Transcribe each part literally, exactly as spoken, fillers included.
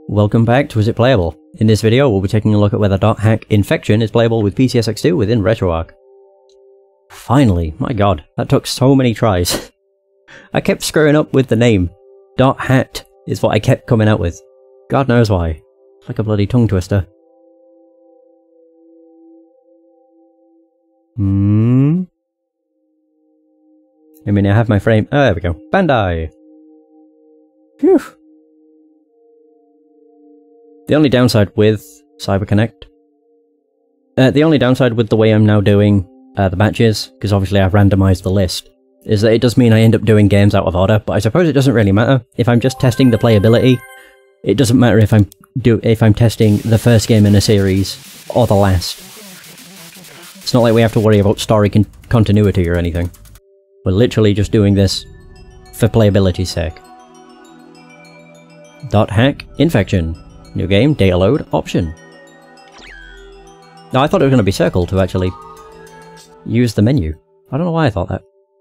Welcome back to Is It Playable? In this video we'll be taking a look at whether .hack infection is playable with P C S X two within RetroArch. Finally, my god, that took so many tries. I kept screwing up with the name. .hat is what I kept coming out with. God knows why. It's like a bloody tongue twister. Hmm. I mean, I have my frame. Oh, there we go. Bandai! Phew. The only downside with CyberConnect, uh, the only downside with the way I'm now doing uh, the matches, because obviously I've randomized the list, is that it does mean I end up doing games out of order, but I suppose it doesn't really matter. If I'm just testing the playability, it doesn't matter if I'm do if I'm testing the first game in a series or the last. It's not like we have to worry about story con continuity or anything. We're literally just doing this for playability's sake. .hack infection. New game, data load, option. No, I thought it was going to be circle to actually use the menu. I don't know why I thought that.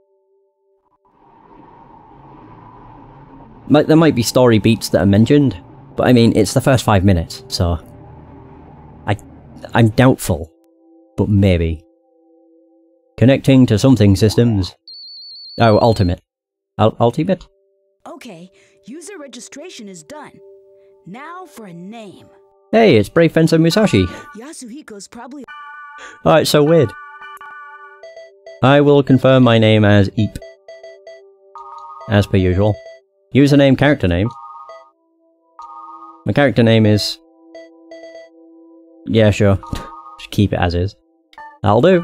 Might, there might be story beats that are mentioned, but I mean, it's the first five minutes, so... I, I'm doubtful, but maybe. Connecting to something systems. Oh, ultimate. Ul ultimate? Okay, user registration is done. Now for a name. Hey, it's Brave Fencer Musashi. Yasuhiko's probably... Oh, it's so weird. I will confirm my name as Eep. As per usual. Username, character name. My character name is... Yeah, sure. Just keep it as is. That'll do.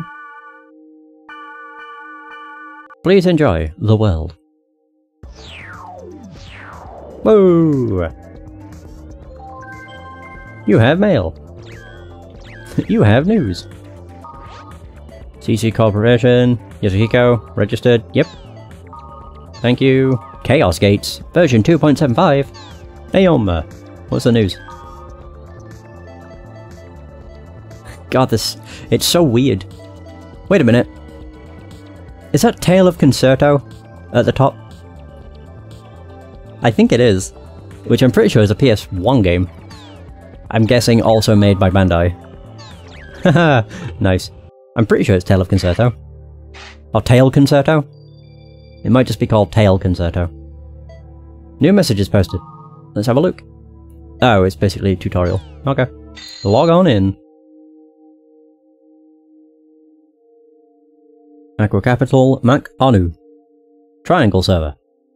Please enjoy the world. Whoa! You have mail. You have news. C C Corporation. Yasuhiko. Registered. Yep. Thank you. Chaos Gates. Version two point seven five. Hey, um, what's the news? God, this... It's so weird. Wait a minute. Is that Tale of Concerto at the top? I think it is. Which I'm pretty sure is a P S one game. I'm guessing also made by Bandai. Haha, nice. I'm pretty sure it's Tale of Concerto. Or Tale Concerto? It might just be called Tale Concerto. New messages posted. Let's have a look. Oh, it's basically a tutorial. Okay. Log on in. Aqua Capital, Mac Anu. Triangle server.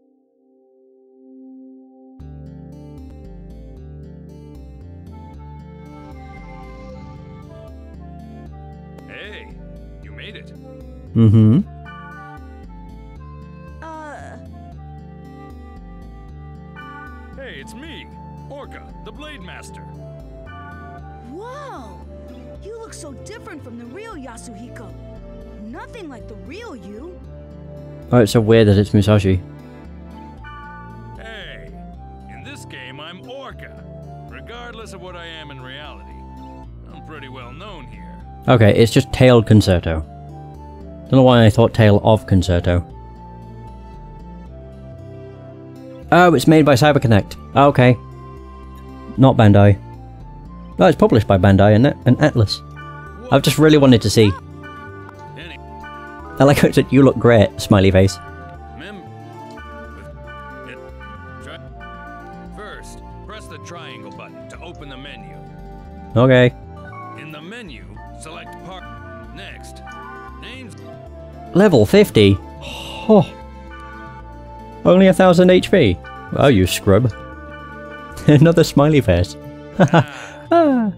Hey, you made it. Mm-hmm. Uh... Hey, it's me, Orca, the Blade Master. Whoa! You look so different from the real Yasuhiko. Nothing like the real you. Oh, it's so weird that it's Musashi. Hey, in this game I'm Orca. Regardless of what I am in reality, I'm pretty well known here. Okay, it's just Tale Concerto. Don't know why I thought Tale of Concerto. Oh, it's made by CyberConnect. Okay. Not Bandai. No, it's published by Bandai and, and Atlas. I've just really wanted to see. Any I like how it said, you look great, smiley face. mem with it. Try first, press the triangle button to open the menu. Okay. In the menu, select part. Next, names. Level fifty? Oh. Only a thousand H P. Oh, you scrub. Another smiley face. Ah.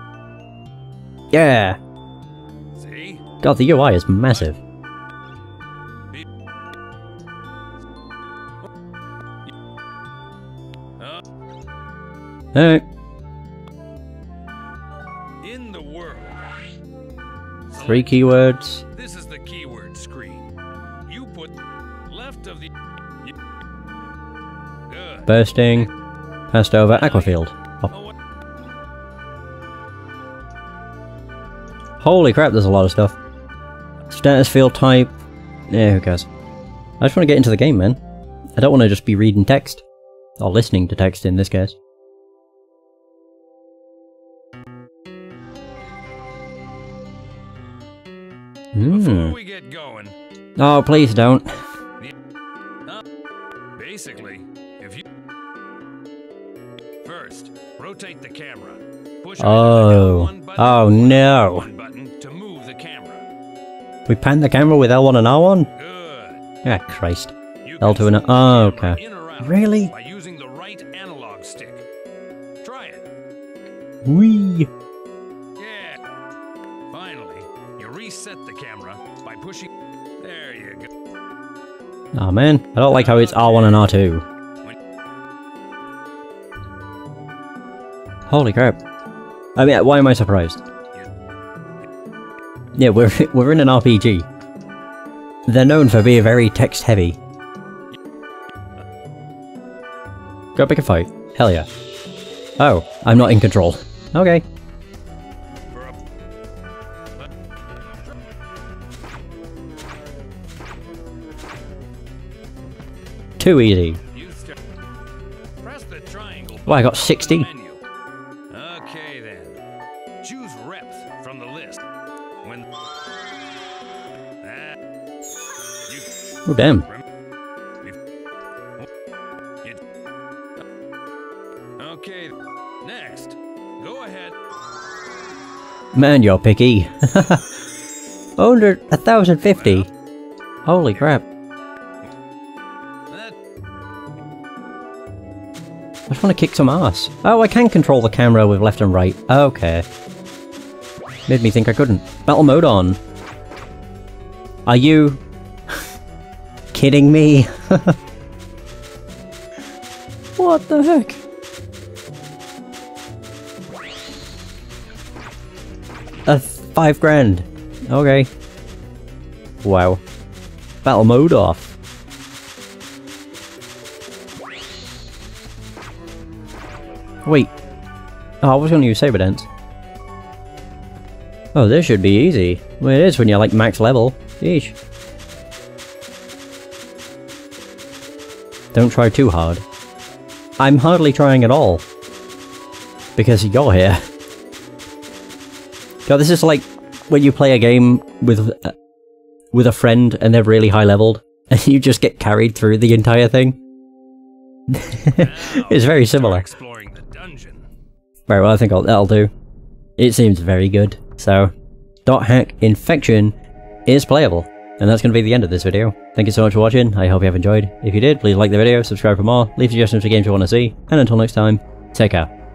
Yeah. See? God, the U I is massive. Uh, Alright. in the world. Three keywords. This is the keyword screen. You put left of the. Good. Bursting. Passed over Aquafield. Oh. Oh, what- Holy crap, there's a lot of stuff. Status field type. Yeah, who cares? I just want to get into the game, man. I don't want to just be reading text. Or listening to text in this case. Before we get going... Oh, please don't. Uh, basically, if you... First, rotate the camera. Push Oh. one button, Oh no. one button to move the camera. We pan the camera with L one and R one? Good. Ah, Christ. You L two and can a... Oh, okay. in or out Really? by using the right analog stick. Try it. Whee! Yeah. Finally, you reset the camera by pushing... There you go. Oh man, I don't like how it's R one and R two. Holy crap. I mean, why am I surprised? Yeah, we're, we're in an R P G. They're known for being very text heavy. Go pick a fight. Hell yeah. Oh, I'm not in control. Okay. Too easy. Press the triangle. Well, I got sixty. Menu. Okay then. Choose reps from the list. When ah, you Oh damn. Okay. Next. Go ahead. Man, you're picky. Under a thousand fifty. Holy crap. That I just want to kick some ass. Oh, I can control the camera with left and right. Okay. Made me think I couldn't. Battle mode on. Are you... kidding me? What the heck? A five grand. Okay. Wow. Battle mode off. Wait. Oh, I was going to use Saber Dance. Oh, this should be easy. Well, it is when you're like max level. Yeesh. Don't try too hard. I'm hardly trying at all. Because you're here. God, this is like when you play a game with uh, with a friend and they're really high leveled and you just get carried through the entire thing. It's very similar. exploring the dungeon. Right, well I think I'll, that'll do. It seems very good. So, dot hack infection is playable. And that's going to be the end of this video. Thank you so much for watching, I hope you have enjoyed. If you did, please like the video, subscribe for more, leave suggestions for games you want to see, and until next time, take care.